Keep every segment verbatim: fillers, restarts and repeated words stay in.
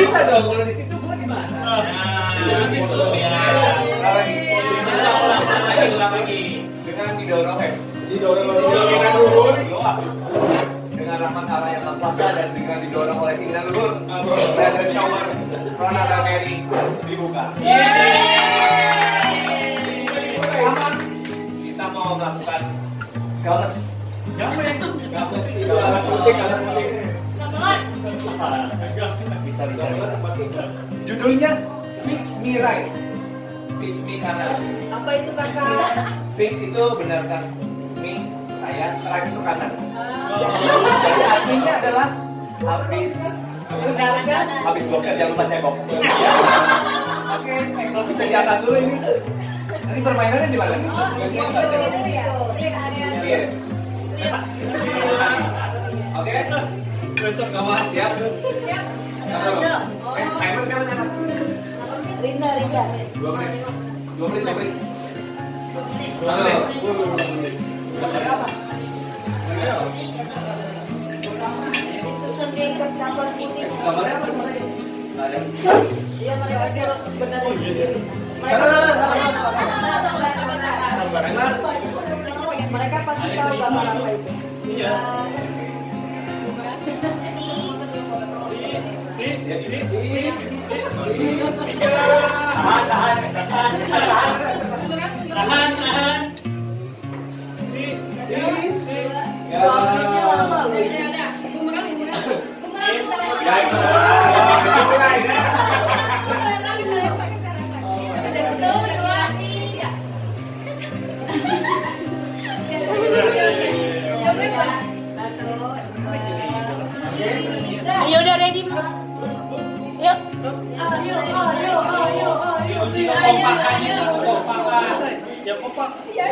bisa dong kalau di situ gua di mana? Nah, gitu ya. Ulang lagi. Dengan didorong ya. Didorong dengan turun doa. Dengan rahmat Allah yang Maha Kuasa dan dengan didorong oleh keinginan luhur. Dan ada shower Rona dan Mary dibuka. Kita mau melakukan games. Games. Games itu alat musik, alat musik. Bisa dicari. Judulnya Fix Me Right. Fix Me kanan. Apa itu kakak? Fix itu benarkan me, saya, right itu kanan. Jadi artinya adalah habis Benarkan. habis boker jangan lupa cebok. Oke, eh, kalau bisa diangkat dulu ini. Nanti permainannya di mana nih? Iya. Oke. Besok kamu siap? Siap. Eh, timer sekarang nyala. Rinda, Rinda. Dua menit. Dua menit, dua menit. Dua menit. Gambarnya apa? Disusun di gambar putih. Gambarnya apa sebenarnya? Nggak ada. Iya, mereka suruh benerin sendiri. Mereka Gambar. Mereka pasti tahu gambar apa itu. Iya. Tahan, tahan, tahan, tahan. Tahan, tahan. Dua menitnya lama loh. Ayo udah ready. Yuk. Ayo, ayo, ayo, ayo. Kompakannya, kompakan. Ya kompak.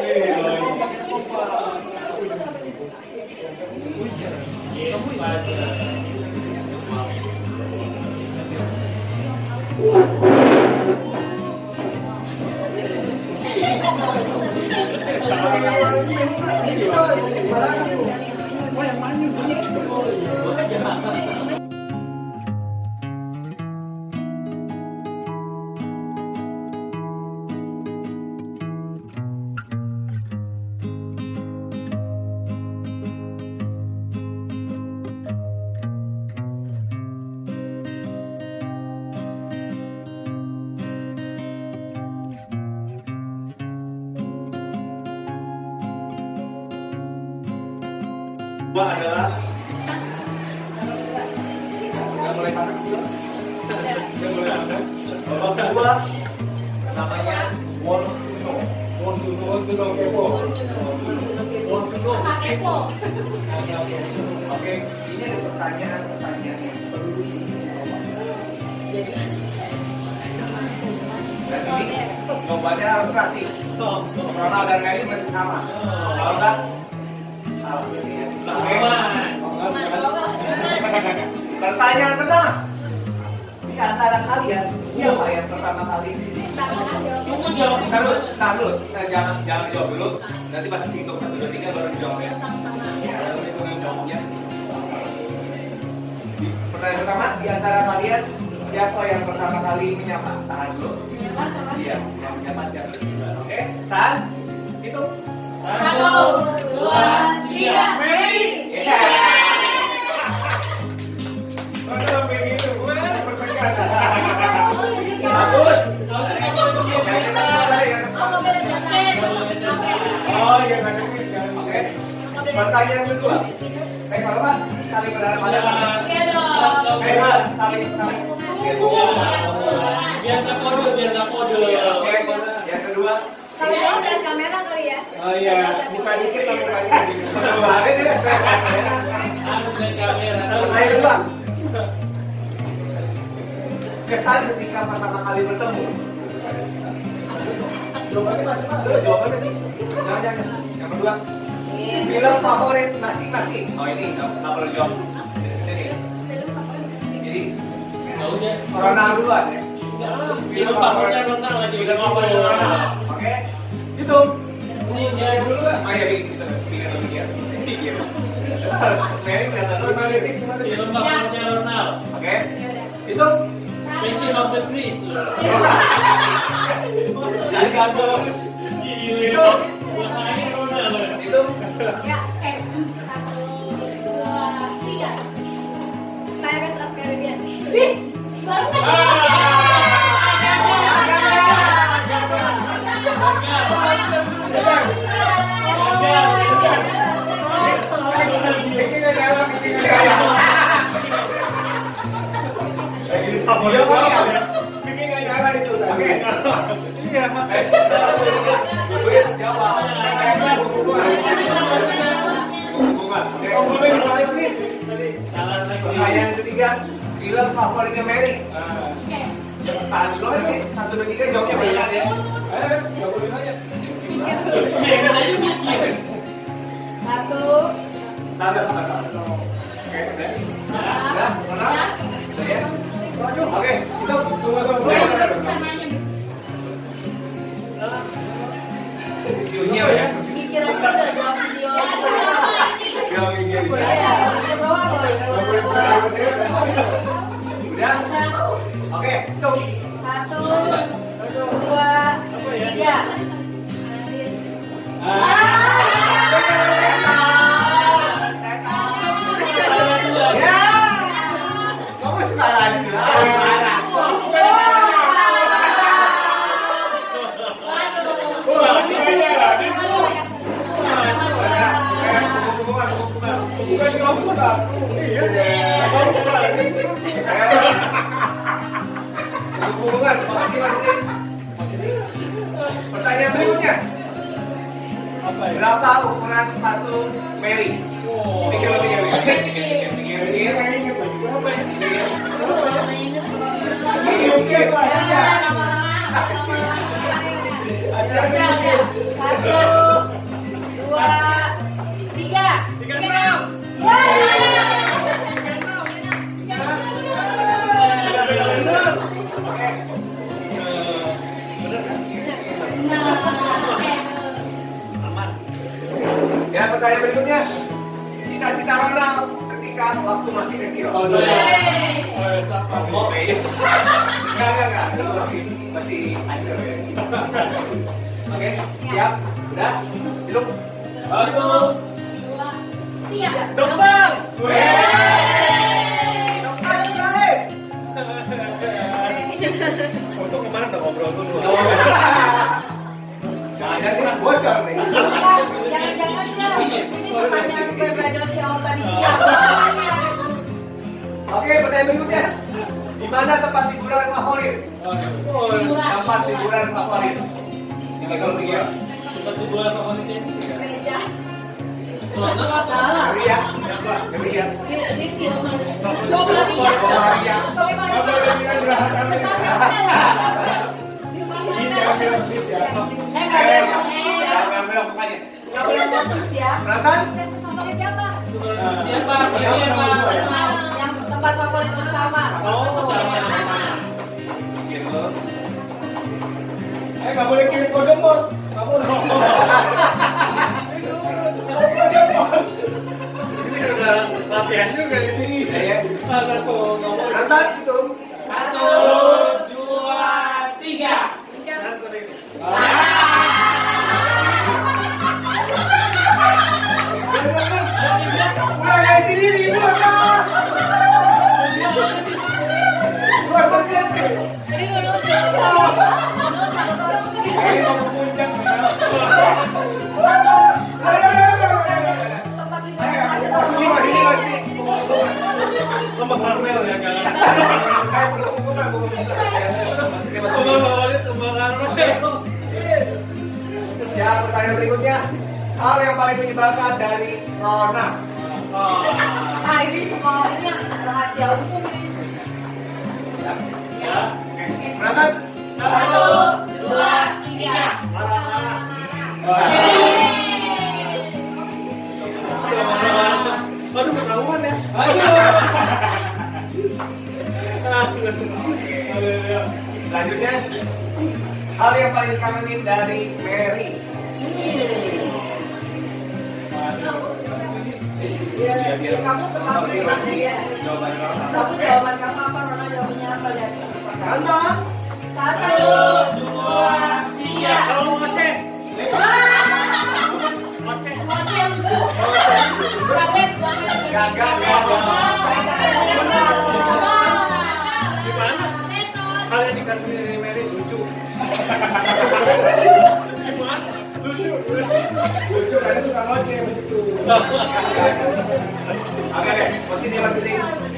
Dua adalah sudah mulai panas dulu. Sudah mulai panas. Babak kedua namanya want to know. Want to know, want to know kepo. Want to know kepo. Oke, ini ada pertanyaan-pertanyaan yang perlu dijawab. Dan ini jawabannya harus kasih. Ronald dan Mary masih sama. Kalau enggak salah. Pertanyaan pertama, di antara kalian siapa yang pertama kali? Tunggu jawab. Taruh, taruh, jangan jangan jawab dulu. Nanti pasti hitung satu dua tiga baru dijawab ya. Ya, lalu hitungan jawabnya. Pertanyaan pertama, di antara kalian siapa yang pertama kali menyapa? Tahan dulu. Iya, yang menyapa siapa? Oke, tahan. Hitung. Satu, dua, tiga, Mary. Bagus. Oh iya, Oke. Pertanyaan kedua. Eh kalau Pak, saling berharap ada Pak. Iya dong. Eh Pak, saling saling. biar tak kode, biar tak kode. Oke. Yang kedua. Kalau jauh dari kamera kali ya. Oh iya, buka dikit lah, buka dikit. Banget ya. Harus dari kamera. Pertanyaan kedua. Kesan ketika pertama kali bertemu. Jawabannya macam-macam. Jawabannya sih. Jangan jangan. Yang kedua. Film favorit masing-masing. Oh ini nggak perlu jawab. Ini. Jadi. Ya udah. Ronald duluan ya. Film favoritnya Ronald lagi. Film favorit Ronald. Oke. Hitung. Ini dia dulu lah. Oh ya, kita bikin atau bikin. Bikin. Mary kelihatan. Film favoritnya Ronald. Oke. Hitung. Mention of the trees. Dari kantor. Itu. Itu. Ya. Satu, dua, tiga. Pirates of Caribbean. Ih, banget. Dia kali ya? Bikin gak jalan itu. Oke. Iya. Gue jawab. Bunga. Pertanyaan ketiga, film favoritnya Mary. Tahan dulu kan nih, satu dua tiga jawabnya benar ya. Ayo, jawabin aja. Satu. Tahan, tahan, tahan. Oke, udah. Udah, mana? Udah ya? Oke, itu tunggu tunggu. Videonya ya. Mikir aja udah jawab video. Film video bisa. Ya, mikir doang loh. Udah. Oke, hitung. Satu, dua, tiga. Ya. Kamu sekarang ini. Sekarang. Bukan kamu sudah. Iya. Kamu sudah. Hubungan, makasih makasih. Pertanyaan berikutnya. Berapa ukuran sepatu Mary? Pikir lebih pikir pikir pikir pikir pikir. Satu, dua, tiga. Tiga enam. Ya, pertanyaan berikutnya. Cita-cita Ronald ketika waktu masih kecil. Oh, Oh, iya. Enggak, enggak, enggak. Itu masih masih ajar ya. Oke, siap. Udah. Hidup. Satu. Dua, tiga. Dokter. Dokter, baik. Untung kemarin udah ngobrol dulu. Jangan-jangan kita bocor nih. Jangan-jangan dia ini pertanyaan gue Bridal si Om tadi siang. Oke, pertanyaan berikutnya. Di mana tempat liburan favorit? Tempat liburan favorit. Yang kalau pikir. Tempat liburan favoritnya? Meja. Mana apa? Salah. Ria. Ria. Ini film. Coba Ria. Eh, nggak boleh Jangan bilang mukanya. nggak boleh fokus ya. Penonton? Favorit siapa? Siapa? Siapa? Yang tempat favorit bersama. Oh, Gitu. Eh, nggak boleh kirim kode bos. Nggak boleh. Ini udah latihan juga ini. Ya, ya. Mana tuh ngomong. Penonton itu. Satu, dua, tiga. Mulai dari sini ribut kan? Luar pergi. Jadi dulu dulu satu Ini mau puncak. tempat liburan. Sini mas, sini mas, sini. Lembah karmel ya kan. Saya belum buka, buka, buka. Masih Lembah masih. favorit lembah karmel. Siap, pertanyaan berikutnya. Hal yang paling menyebalkan dari Rona. Ah, ini semua ini yang rahasia umum ini. Ya. Penonton? Satu, dua, tiga. Baru ketahuan ya. Selanjutnya, hal yang paling dikangenin dari Mary. Ya, kamu terlalu ya. Kamu jawaban kamu apa? Rona jawabannya apa? Lihat pertanyaan. Contoh. Satu, dua, tiga. Kalau mau ngecek. Ngoceh lucu. Gamet, gamet. Gagal, gagal. Gimana? Kalian dikasih dari Mary lucu. Gimana? Lucu. Lucu karena suka ngoceh begitu. Oke, oke. Posisi, posisi.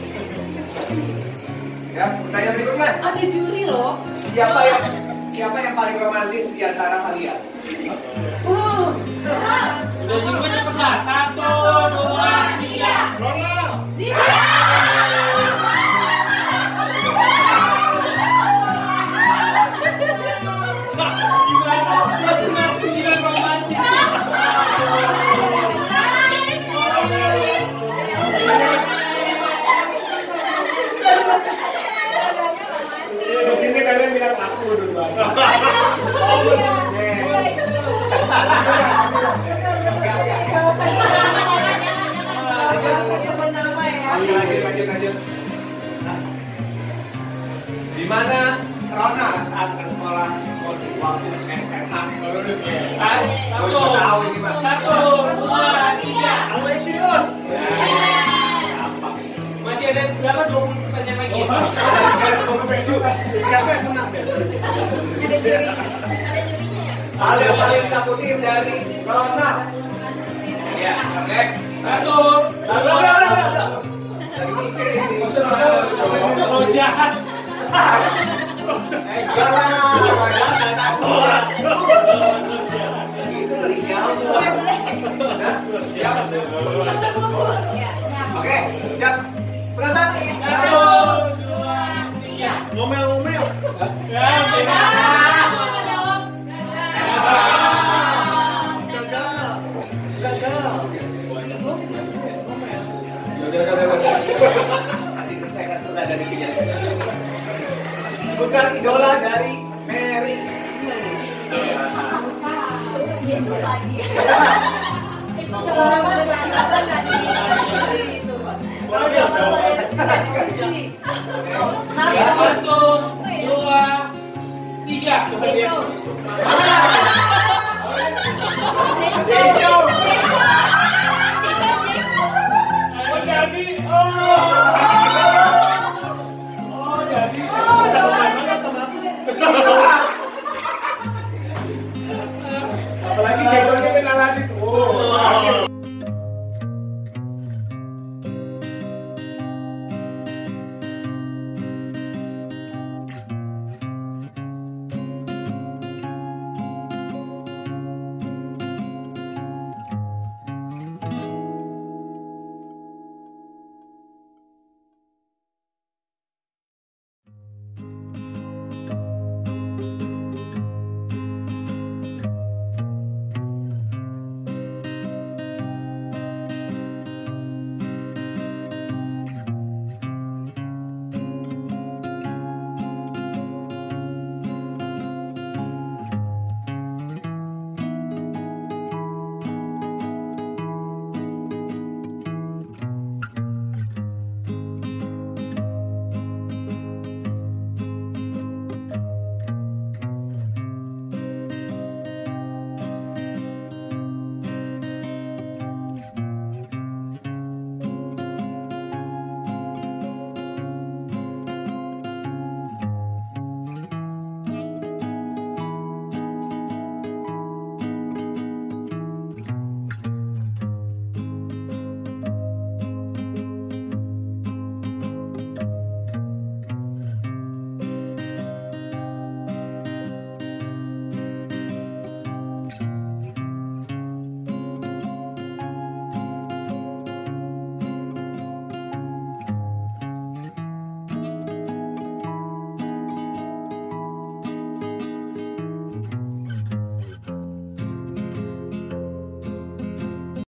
Ya, pertanyaan berikutnya. Ada juri loh. Siapa yang siapa yang paling romantis di antara kalian? Uh. Udah juga cepet lah. Satu, dua, tiga. Ronald. Gimana? Masing-masing bilang romantis. Di sini kalian bilang aku duluan. Kalau saya kalau sebut nama ya. Lanjut, lanjut, lanjut. Di mana Rona saat bersekolah waktu S M A? Satu, satu, dua, tiga. Alesius. Masih ada berapa? dua puluh pertanyaan lagi. Siapa yang menang deh? Ada juri. Hal yang paling ditakutin dari Rona. Ya, oke. Satu, Udah, udah, udah, udah. Lagi mikir ini. so jahat. Eh, jangan, jangan, jangan takut. Itu lebih jauh. Hah? Siap. Oke, siap. Berantak. Satu, dua, tiga. Ngomel-ngomel. Ya, beda. Gagal. Gagal. Udah, udah, udah, udah. Nanti saya akan selesai dari sini. Sebutkan idola dari Mary. Itu lagi. Itu jawaban jawaban tadi itu. Kalau jawaban saya juri. Satu, dua, tiga.